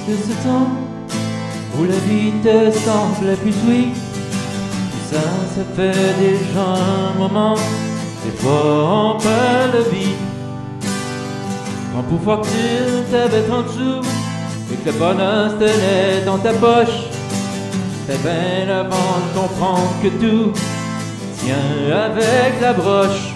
de ce temps où la vie te semble plus sweet. Ça fait déjà un moment, des fois on perd le beat. Quand pour fois que tu t'avais 30 sous et que le bonheur se tenait dans ta poche, c'était bien avant de comprendre que tout tient avec la broche.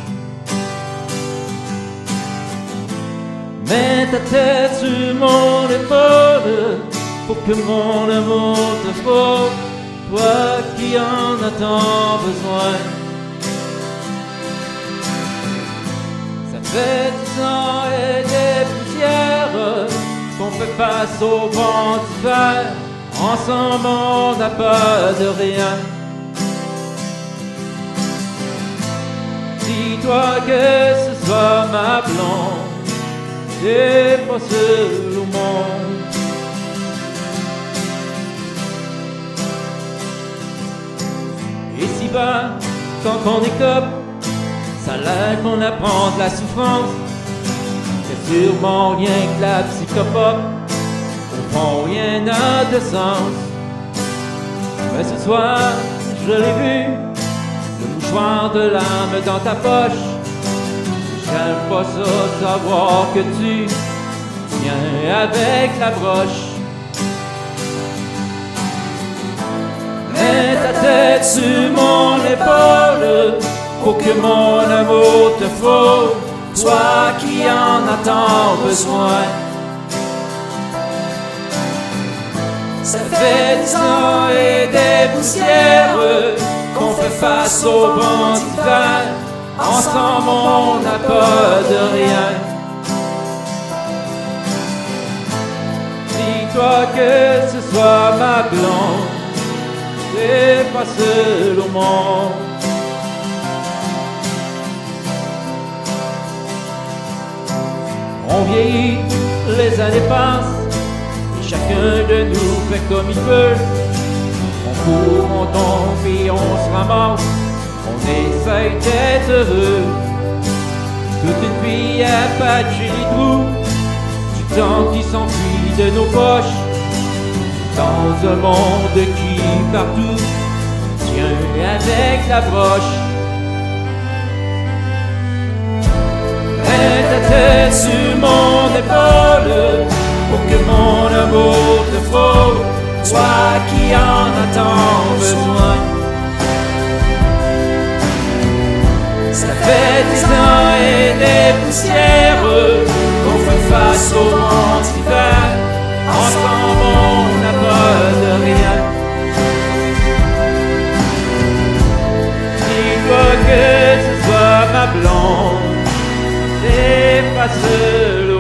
Mets ta tête sur mon épaule pour que mon amour te frôle, toi qui en as tant besoin. Ça fait 10 ans et des poussières qu'on fait face au vent d'hiver. Ensemble on n'a peur de rien. Dis-toi que ce soit ma blonde, t'es pas seul au monde. Et si bas, quand on écope, ça l'air qu'on apprend de la souffrance. C'est sûrement rien que la psychopop, au fond rien n'a de sens. Mais ce soir, je l'ai vu, le mouchoir de l'âme dans ta poche. J'aime pas ça, savoir que tu tiens avec la broche. Mets ta tête sur mon épaule pour que mon amour te frôle, toi qui en as tant besoin. Ça fait 10 ans et des poussières qu'on fait face au vent d'hiver. Ensemble on n'a peur de rien. Dis-toi que ce soit ma blonde, t'es pas seul au monde. On vieillit, les années passent, et chacun de nous fait comme il peut. On court, on tombe et on se ramasse, on essaye d'être heureux. Toute une vie à patcher les trous du temps qui s'enfuit de nos poches, dans un monde qui partout tient avec la broche. Mets ta tête sur mon épaule pour que mon amour te frôle, toi qui en as tant besoin. Ça fait 10 ans et des poussières qu'on fait face au vent d'hiver. Ensemble on n'a peur de rien. Dis-toi que ce soit ma blonde, t'es pas seul